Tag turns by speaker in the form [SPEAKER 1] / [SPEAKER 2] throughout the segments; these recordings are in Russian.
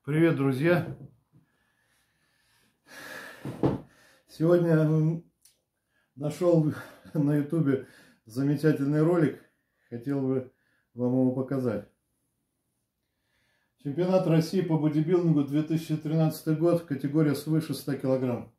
[SPEAKER 1] Привет, друзья! Сегодня нашел на ютубе замечательный ролик, хотел бы вам его показать. Чемпионат России по бодибилдингу 2013 год, категория свыше 100 килограмм.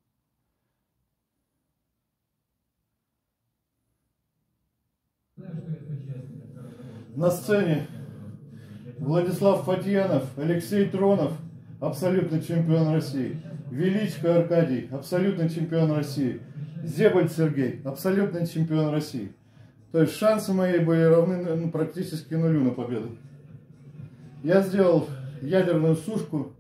[SPEAKER 1] На сцене Владислав Фатьянов, Алексей Тронов, абсолютный чемпион России. Величко Аркадий, абсолютный чемпион России. Зебальд Сергей, абсолютный чемпион России. То есть шансы мои были равны практически нулю на победу. Я сделал ядерную сушку.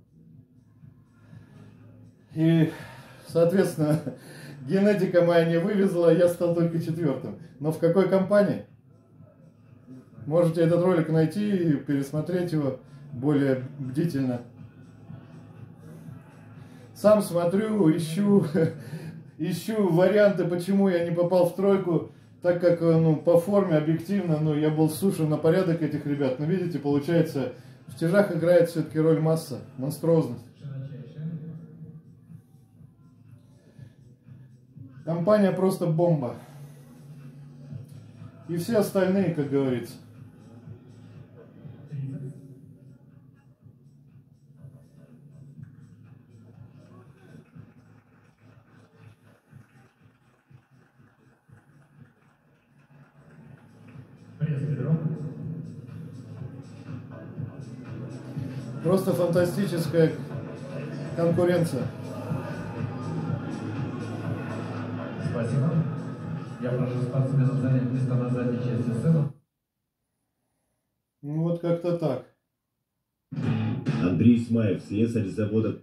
[SPEAKER 1] И, соответственно, генетика моя не вывезла, я стал только четвертым. Но в какой компании? Можете этот ролик найти и пересмотреть его более бдительно. Сам смотрю, ищу варианты, почему я не попал в тройку, так как по форме объективно я был суше на порядок этих ребят. Но видите, получается, в тяжах играет все-таки роль масса, монструозность. Компания просто бомба. И все остальные, как говорится. Просто фантастическая конкуренция.
[SPEAKER 2] Спасибо. Я прошу спортсменов занять место на задней части сцены.
[SPEAKER 1] Ну вот как-то так.
[SPEAKER 3] Андрей Смаев, слесарь завода.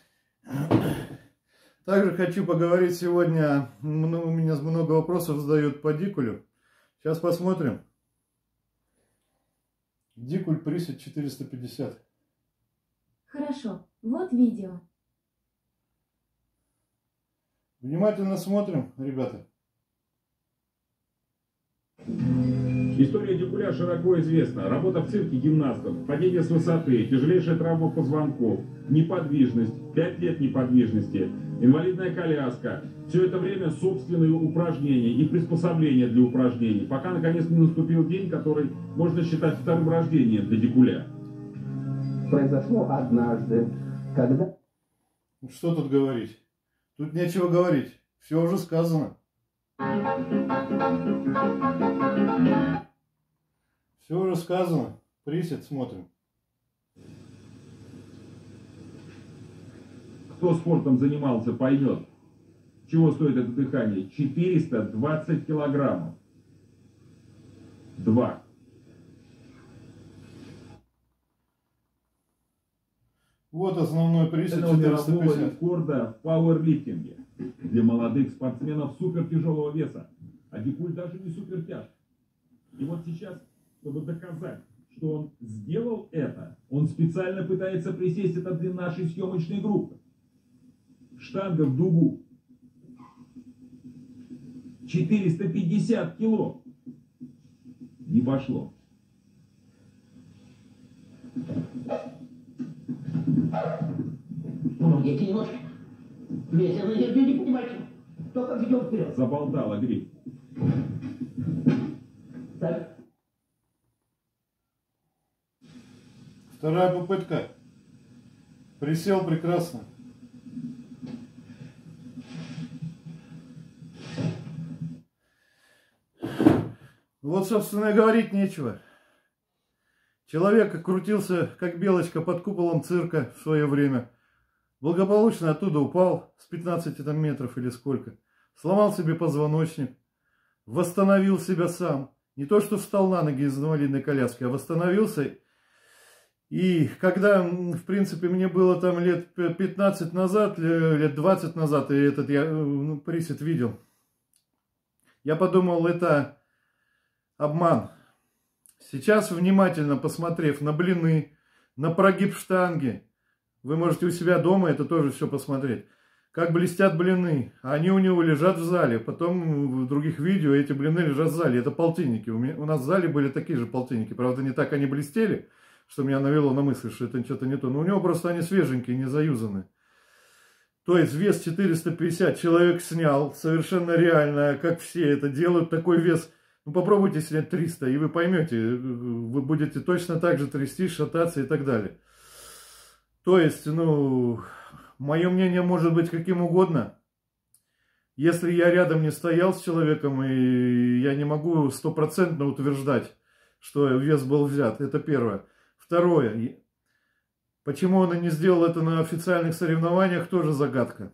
[SPEAKER 1] Также хочу поговорить сегодня, у меня много вопросов задают по дикулю. Сейчас посмотрим. Дикуль присед 450.
[SPEAKER 4] Хорошо, вот видео.
[SPEAKER 1] Внимательно смотрим, ребята.
[SPEAKER 5] История дикуля широко известна. Работа в цирке гимнастов, падение с высоты, тяжелейшая травма позвонков, неподвижность, 5 лет неподвижности, инвалидная коляска. Все это время собственные упражнения и приспособления для упражнений, пока наконец не наступил день, который можно считать вторым рождением для дикуля.
[SPEAKER 6] Произошло однажды, когда...
[SPEAKER 1] Что тут говорить? Тут нечего говорить. Все уже сказано. Все уже сказано. Присед смотрим.
[SPEAKER 5] Кто спортом занимался, поймет, чего стоит это дыхание. 420 килограммов. 2.
[SPEAKER 1] Вот основной присед
[SPEAKER 5] Это мирового
[SPEAKER 1] 450.
[SPEAKER 5] рекорда в пауэрлифтинге для молодых спортсменов супертяжелого веса. А дикуль даже не супертяж. И вот сейчас, чтобы доказать, что он сделал это, он специально пытается присесть. Это для нашей съемочной группы. Штанга в дугу. 450 кило. Не пошло.
[SPEAKER 6] Помогите немножко. Ветер на нерве, не понимаете. Только ведем вперед.
[SPEAKER 5] Заболтала гриф.
[SPEAKER 6] Так.
[SPEAKER 1] Вторая попытка. Присел прекрасно. Вот, собственно, и говорить нечего. Человек крутился, как белочка, под куполом цирка в свое время. Благополучно оттуда упал с 15 метров или сколько. Сломал себе позвоночник. Восстановил себя сам. Не то, что встал на ноги из инвалидной коляски, а восстановился. И когда, в принципе, мне было там лет 15 назад, лет 20 назад, и этот я присед видел, я подумал, это обман. Сейчас, внимательно посмотрев на блины, на прогиб штанги, вы можете у себя дома это тоже все посмотреть, как блестят блины. Они у него лежат в зале. Потом в других видео эти блины лежат в зале. Это полтинники. У нас в зале были такие же полтинники. Правда, не так они блестели. что меня навело на мысль, что это что-то не то. Но у него просто они свеженькие, не заюзаны. То есть вес 450 человек снял, совершенно реально, как все это делают, такой вес. Ну попробуйте снять 300, и вы поймете, вы будете точно так же трястись, шататься и так далее. То есть, ну, мое мнение может быть каким угодно. Если я рядом не стоял с человеком, и я не могу стопроцентно утверждать, что вес был взят, это первое. Второе. Почему он и не сделал это на официальных соревнованиях, тоже загадка.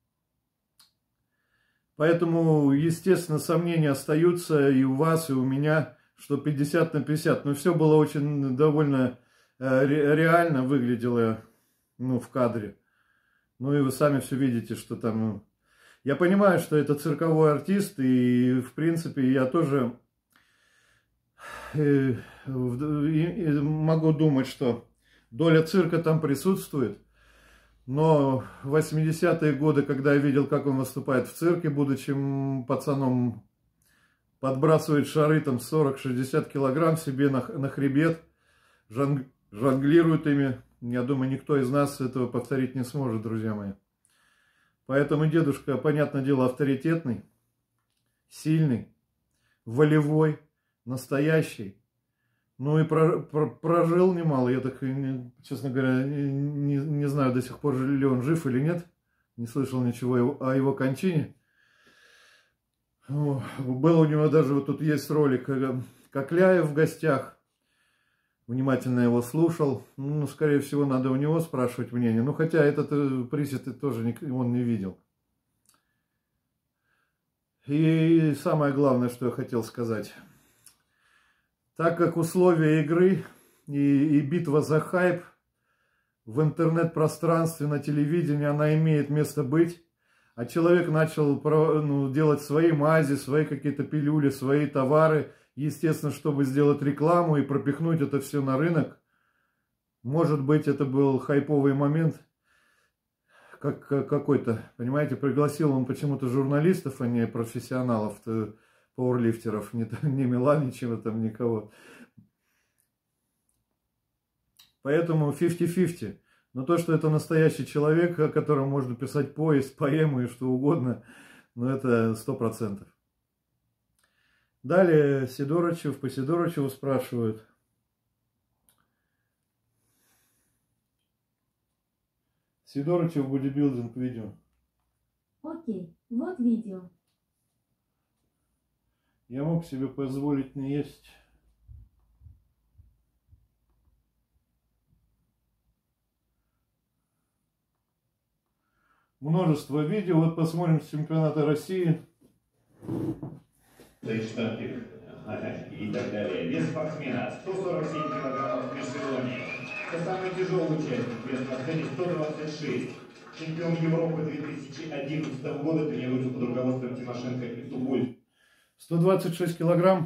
[SPEAKER 1] Поэтому, естественно, сомнения остаются и у вас, и у меня, что 50 на 50. Но все было очень довольно реально выглядело, ну, в кадре. Ну и вы сами все видите, что там... Ну... Я понимаю, что это цирковой артист, и, в принципе, я тоже могу думать, что доля цирка там присутствует. Но в 80-е годы, когда я видел, как он выступает в цирке, будучи пацаном, подбрасывает шары там 40-60 килограмм себе на хребет, жонглирует ими, я думаю, никто из нас этого повторить не сможет, друзья мои. Поэтому дедушка, понятное дело, авторитетный, сильный, волевой, настоящий. Ну и прожил немало. Я так, честно говоря, не знаю до сих пор, ли он жив или нет. Не слышал ничего о его кончине. Был у него даже, вот тут есть ролик, Кокляев в гостях. Внимательно его слушал. Ну, скорее всего, надо у него спрашивать мнение. Ну, хотя этот присед тоже он не видел. И самое главное, что я хотел сказать. Так как условия игры и битва за хайп в интернет-пространстве, на телевидении, она имеет место быть, а человек начал делать свои мази, свои какие-то пилюли, свои товары, естественно, чтобы сделать рекламу и пропихнуть это все на рынок. Может быть, это был хайповый момент какой-то, понимаете, пригласил он почему-то журналистов, а не профессионалов, пауэрлифтеров, не Миланичева там, никого. Поэтому 50-50. Но то, что это настоящий человек, о котором можно писать повесть, поэму и что угодно, ну это 100%. Далее Сидорычев, по Сидорычеву спрашивают. Сидорычев, бодибилдинг, видео.
[SPEAKER 4] Окей, вот видео.
[SPEAKER 1] Я мог себе позволить не есть. Множество видео. Вот посмотрим с чемпионата России.
[SPEAKER 7] Штангель и так далее. Вес спортсмена 147 килограммов в межсезонье. Это самый тяжелый участник. Вес на сцене 126. Чемпион Европы 2011 года тренируется под руководством Тимошенко и Тубуль.
[SPEAKER 1] 126 килограмм.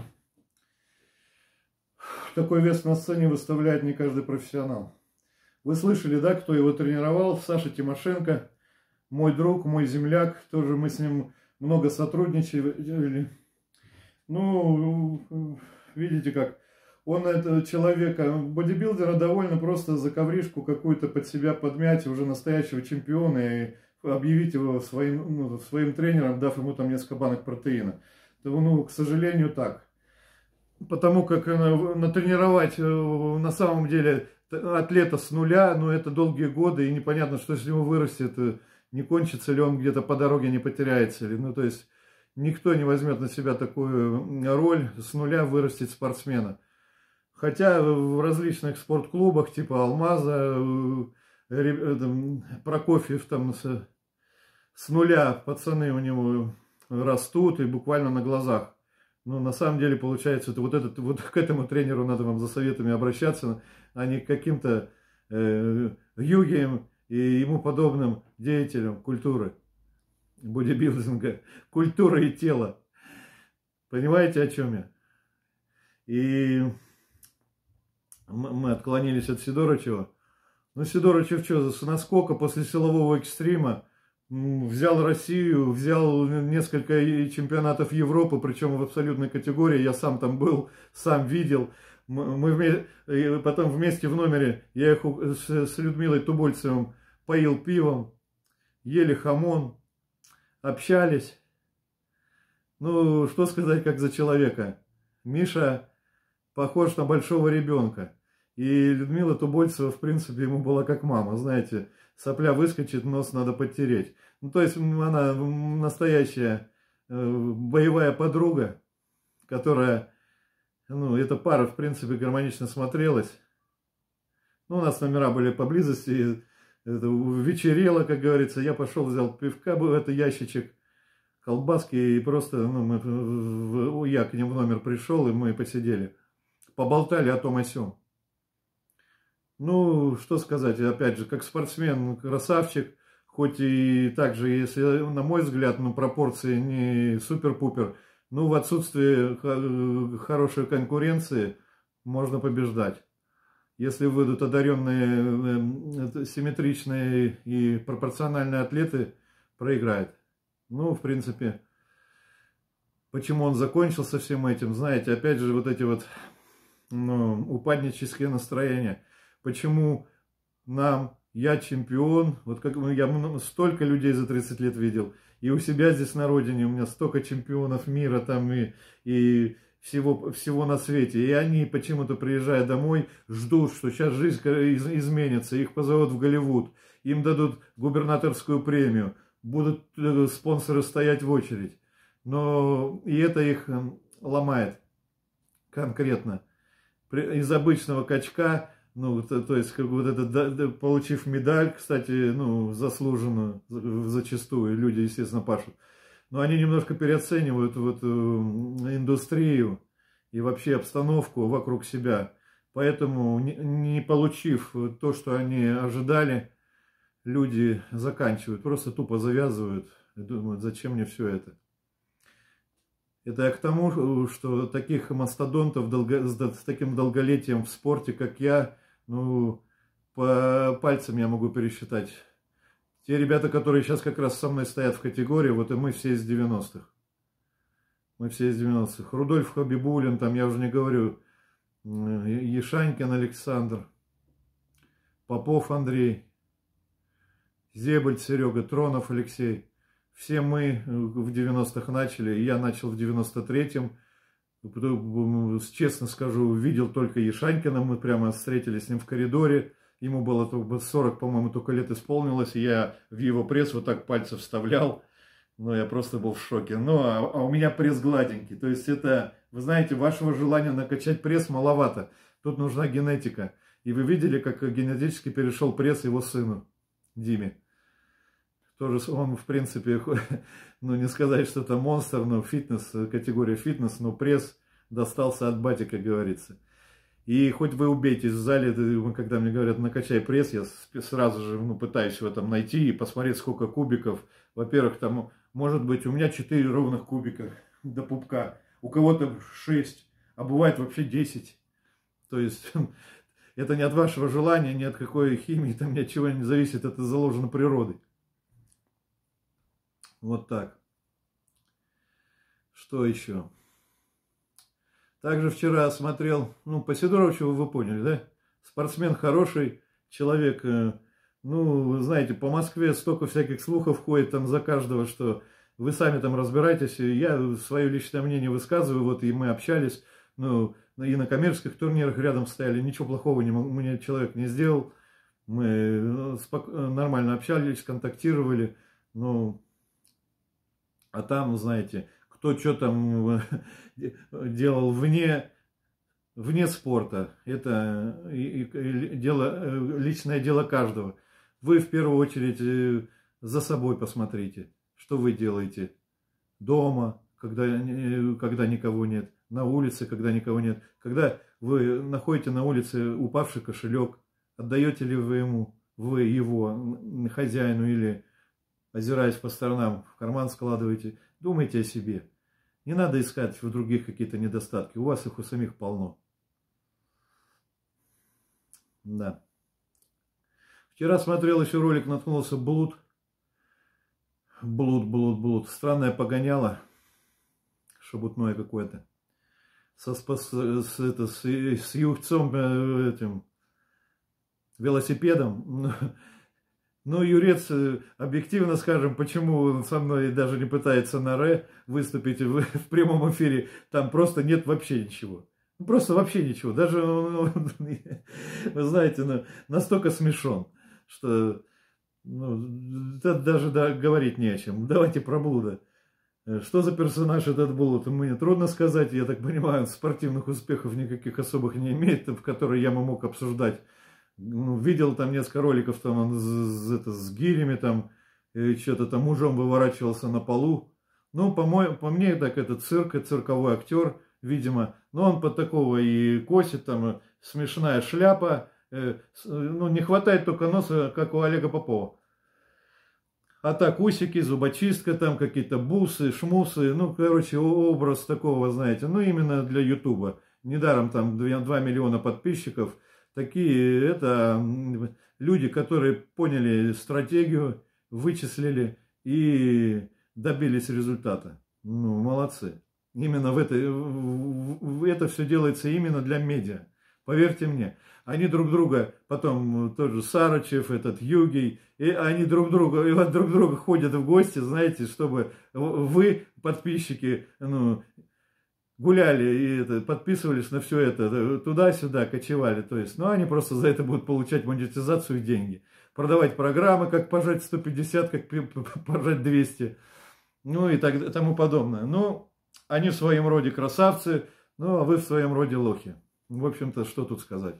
[SPEAKER 1] Такой вес на сцене выставляет не каждый профессионал. Вы слышали, да, кто его тренировал? Саша Тимошенко. Мой друг, мой земляк. Тоже мы с ним много сотрудничали. Ну, видите как. Он этого человека, бодибилдера, довольно просто за ковришку какую-то под себя подмять, уже настоящего чемпиона, и объявить его своим тренером, дав ему там несколько банок протеина. Ну, к сожалению, так. Потому как натренировать на самом деле атлета с нуля, ну, это долгие годы, и непонятно, что с него вырастет, не кончится ли он где-то по дороге, не потеряется ли. Ну, то есть, никто не возьмет на себя такую роль с нуля вырастить спортсмена. Хотя в различных спортклубах, типа Алмаза, Прокофьев, там с нуля пацаны у него растут и буквально на глазах. Но на самом деле получается, вот к этому тренеру надо вам за советами обращаться, а не к каким-то Югиям и ему подобным деятелям культуры, бодибилдинга, культуры и тела. Понимаете, о чем я? И мы отклонились от Сидорычева. Ну, Сидорычев что, с наскока после силового экстрима взял Россию, взял несколько чемпионатов Европы, причем в абсолютной категории. Я сам там был, сам видел. и потом вместе в номере, я их с Людмилой Тубольцевым поил пивом, ели хамон, общались. Ну, что сказать, как за человека. Миша похож на большого ребенка. И Людмила Тубольцева, в принципе, ему была как мама, знаете, сопля выскочит, нос надо подтереть. Ну, то есть она настоящая боевая подруга, которая, ну, эта пара, в принципе, гармонично смотрелась. Ну, у нас номера были поблизости, это вечерело, как говорится. Я пошел, взял пивка, это ящичек, колбаски, и просто, ну, я к ним в номер пришел, и мы посидели. Поболтали о том о сём. Ну, что сказать, опять же, как спортсмен, красавчик, хоть и также, если, на мой взгляд, ну, пропорции не супер-пупер, ну, в отсутствии хорошей конкуренции можно побеждать. Если выйдут одаренные, симметричные и пропорциональные атлеты, проиграет. Ну, в принципе, почему он закончил со всем этим, знаете, опять же, вот эти вот, ну, упаднические настроения. Почему нам, я чемпион, вот как я столько людей за 30 лет видел, и у себя здесь на родине у меня столько чемпионов мира там и всего на свете, и они почему-то, приезжая домой, ждут, что сейчас жизнь изменится, их позовут в Голливуд, им дадут губернаторскую премию, будут спонсоры стоять в очередь, но и это их ломает конкретно. Из обычного качка, ну, то есть, как бы вот это, получив медаль, кстати, ну, заслуженную, зачастую, люди, естественно, пашут, но они немножко переоценивают вот индустрию и вообще обстановку вокруг себя. Поэтому, не получив то, что они ожидали, люди заканчивают, просто тупо завязывают и думают, зачем мне все это. Это я к тому, что таких мастодонтов с таким долголетием в спорте, как я, ну, по пальцам я могу пересчитать. Те ребята, которые сейчас как раз со мной стоят в категории, вот и мы все из 90-х. Мы все из 90-х. Рудольф Хабибулин, там я уже не говорю, Ешанькин Александр, Попов Андрей, Зебель Серега, Тронов Алексей. Все мы в 90-х начали, я начал в 93-м. Честно скажу, видел только Ешанькина, мы прямо встретились с ним в коридоре. Ему было 40, по-моему, только лет исполнилось, и я в его пресс вот так пальцы вставлял. Но я просто был в шоке. Ну, а у меня пресс гладенький. То есть это, вы знаете, вашего желания накачать пресс маловато. Тут нужна генетика. И вы видели, как генетически перешел пресс его сыну, Диме. Тоже он, в принципе, ну, не сказать, что это монстр, но фитнес, категория фитнес, но пресс достался от бати, как говорится. И хоть вы убейтесь в зале, когда мне говорят, накачай пресс, я сразу же, ну, пытаюсь в этом найти и посмотреть, сколько кубиков. Во-первых, там, может быть, у меня 4 ровных кубика до пупка, у кого-то 6, а бывает вообще 10. То есть это не от вашего желания, ни от какой химии, там ни от чего не зависит, это заложено природой. Вот так. Что еще? Также вчера смотрел, ну, по Сидоровичу вы поняли, да? Спортсмен хороший, человек, ну, вы знаете, по Москве столько всяких слухов ходит там за каждого, что вы сами там разбираетесь. Я свое личное мнение высказываю, вот, и мы общались, ну, и на коммерческих турнирах рядом стояли, ничего плохого мне человек не сделал. Мы нормально общались, контактировали, ну, а там, знаете, кто что там делал вне спорта, это личное дело каждого. Вы в первую очередь за собой посмотрите, что вы делаете дома, когда никого нет, на улице, когда никого нет. Когда вы находите на улице упавший кошелек, отдаете ли вы его хозяину или, озираясь по сторонам, в карман складываете. Думайте о себе. Не надо искать в других какие-то недостатки. У вас их у самих полно. Да. Вчера смотрел еще ролик, наткнулся Блуд. Блуд. Странное погоняло. Шебутное какое-то. с юхцом этим велосипедом. Ну, Юрец, объективно скажем, почему он со мной даже не пытается на выступить в прямом эфире, там просто нет вообще ничего. Просто вообще ничего. Даже, вы знаете, настолько смешон, что даже говорить не о чем. Давайте про Блуда. Что за персонаж этот Блуд, мне трудно сказать. Я так понимаю, он спортивных успехов никаких особых не имеет, в которые я мог обсуждать. Видел там несколько роликов, там он с гирями, там, что-то там мужом выворачивался на полу. Ну, по мне, так это цирковой актер, видимо. Но он под такого и косит, там, смешная шляпа. Ну, не хватает только носа, как у Олега Попова. А так, усики, зубочистка, там какие-то бусы, шмусы. Ну, короче, образ такого, знаете, ну, именно для Ютуба. Недаром там 2 миллиона подписчиков. Такие, это люди, которые поняли стратегию, вычислили и добились результата. Ну, молодцы. Именно это все делается именно для медиа. Поверьте мне. Они друг друга, потом тоже Сарычев, этот Югий, и они друг друга ходят в гости, знаете, чтобы вы, подписчики, гуляли и подписывались на все это, туда-сюда кочевали. То есть, они просто за это будут получать монетизацию и деньги. Продавать программы, как пожать 150, как пожать 200, ну и тому подобное. Ну, они в своем роде красавцы, а вы в своем роде лохи. В общем-то, что тут сказать.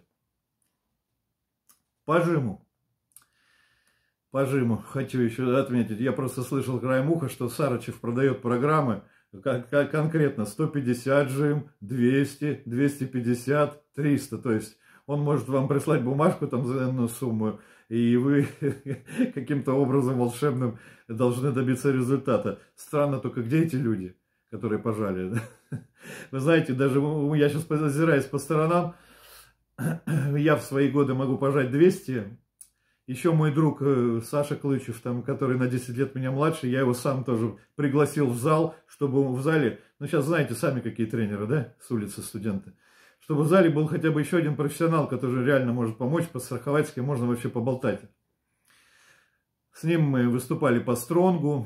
[SPEAKER 1] Пожиму хочу еще отметить. Я просто слышал краем уха, что Сарычев продает программы, конкретно 150 жим, 200, 250, 300. То есть он может вам прислать бумажку там за данную сумму, и вы каким-то образом волшебным должны добиться результата. Странно только, где эти люди, которые пожали? Вы знаете, даже я сейчас озираюсь по сторонам, я в свои годы могу пожать 200. Еще мой друг Саша Клычев, там, который на 10 лет меня младше, я его сам тоже пригласил в зал, чтобы в зале, сейчас знаете сами какие тренеры, да, с улицы студенты, чтобы в зале был хотя бы еще один профессионал, который реально может помочь, подстраховать, с кем можно вообще поболтать. С ним мы выступали по стронгу.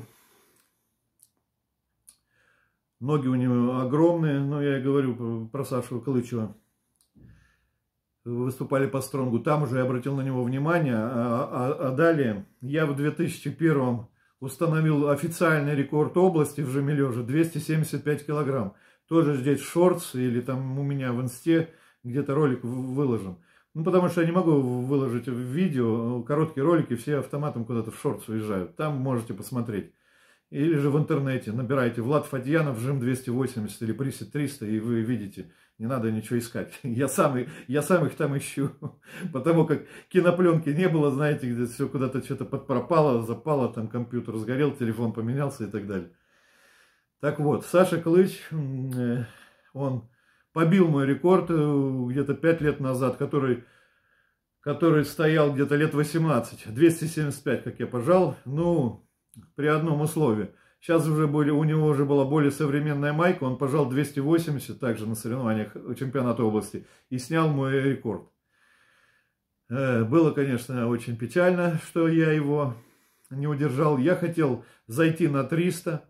[SPEAKER 1] Ноги у него огромные, но я и говорю про Сашу Клычева. Выступали по стронгу, там уже я обратил на него внимание, а далее я в 2001 установил официальный рекорд области в жиме лежа 275 килограмм. Тоже здесь в шортс или там у меня в инсте где-то ролик выложен. Потому что я не могу выложить в видео, короткие ролики все автоматом куда-то в шортс уезжают. Там можете посмотреть. Или же в интернете набираете Влад Фадьянов, жим 280 или присед 300, и вы видите, не надо ничего искать. Я сам их там ищу. Потому как кинопленки не было, знаете, где все куда-то что-то подпропало, запало, там компьютер сгорел, телефон поменялся и так далее. Так вот, Саша Клыч, он побил мой рекорд где-то 5 лет назад, который стоял где-то лет 18. 275, как я пожал, при одном условии. Сейчас уже у него уже была более современная майка, он пожал 280 также на соревнованиях чемпионата области и снял мой рекорд. Было, конечно, очень печально, что я его не удержал. Я хотел зайти на 300.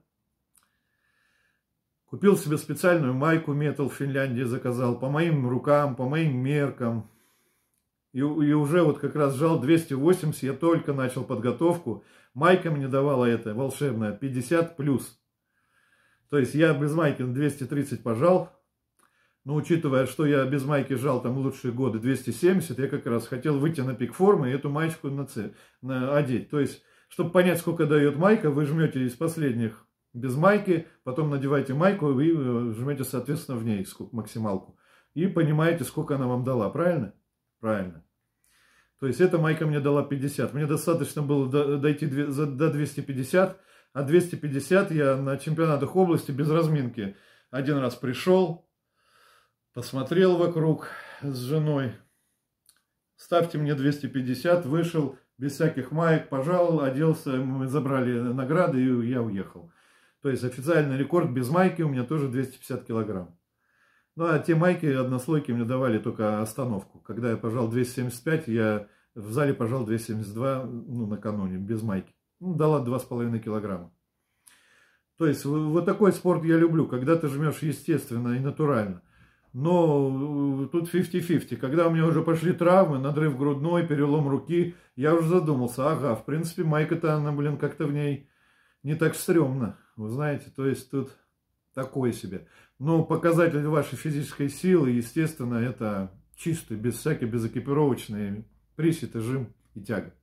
[SPEAKER 1] Купил себе специальную майку Metal в Финляндии, заказал по моим рукам, по моим меркам. И уже вот как раз жал 280, я только начал подготовку. Майка мне давала это волшебная 50 плюс. То есть я без майки на 230 пожал. Но учитывая, что я без майки жал там лучшие годы 270, я как раз хотел выйти на пик формы и эту маечку одеть. То есть, чтобы понять, сколько дает майка, вы жмете из последних без майки, потом надеваете майку и жмете, соответственно, в ней максималку. И понимаете, сколько она вам дала, правильно? Правильно. То есть эта майка мне дала 50. Мне достаточно было дойти до 250. А 250 я на чемпионатах области без разминки один раз пришел, посмотрел вокруг с женой. Ставьте мне 250, вышел без всяких маек, пожал, оделся, мы забрали награды и я уехал. То есть официальный рекорд без майки у меня тоже 250 килограмм. Ну, а те майки однослойки мне давали только остановку. Когда я пожал 275, я в зале пожал 272, ну, накануне, без майки. Ну, дала 2,5 килограмма. То есть, вот такой спорт я люблю, когда ты жмешь естественно и натурально. Но тут 50-50. Когда у меня уже пошли травмы, надрыв грудной, перелом руки, я уже задумался, ага, в принципе, майка-то, она, блин, как-то в ней не так стрёмно. Вы знаете, то есть, тут такое себе. Но показатель вашей физической силы, естественно, это чистый, без всяких, безэкипировочный присед, и жим и тяга.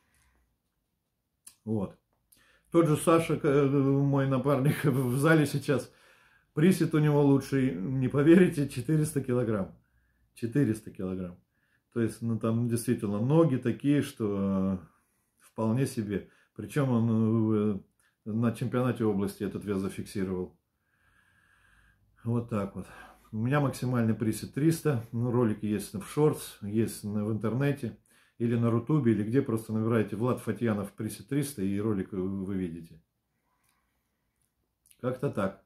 [SPEAKER 1] Вот. Тот же Саша, мой напарник в зале сейчас, присед у него лучший, не поверите, 400 килограмм. 400 килограмм. То есть, ну, там действительно ноги такие, что вполне себе. Причем он на чемпионате области этот вес зафиксировал. Вот так вот. У меня максимальный присед 300. Ну, ролики есть в шортс, есть в интернете. Или на Рутубе, или где, просто набираете Влад Фатьянов присед 300, и ролик вы видите. Как-то так.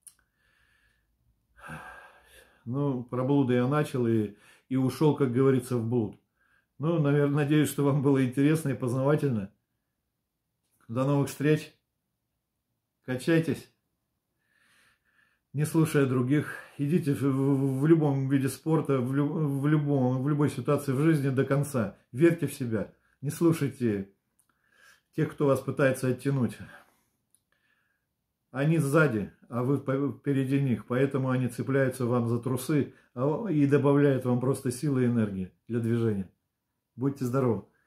[SPEAKER 1] Ну, про блуды я начал и ушел, как говорится, в блуд. Ну, наверное, надеюсь, что вам было интересно и познавательно. До новых встреч. Качайтесь. Не слушая других. Идите в любом виде спорта, в любой ситуации в жизни до конца. Верьте в себя. Не слушайте тех, кто вас пытается оттянуть. Они сзади, а вы впереди них. Поэтому они цепляются вам за трусы и добавляют вам просто силы и энергии для движения. Будьте здоровы.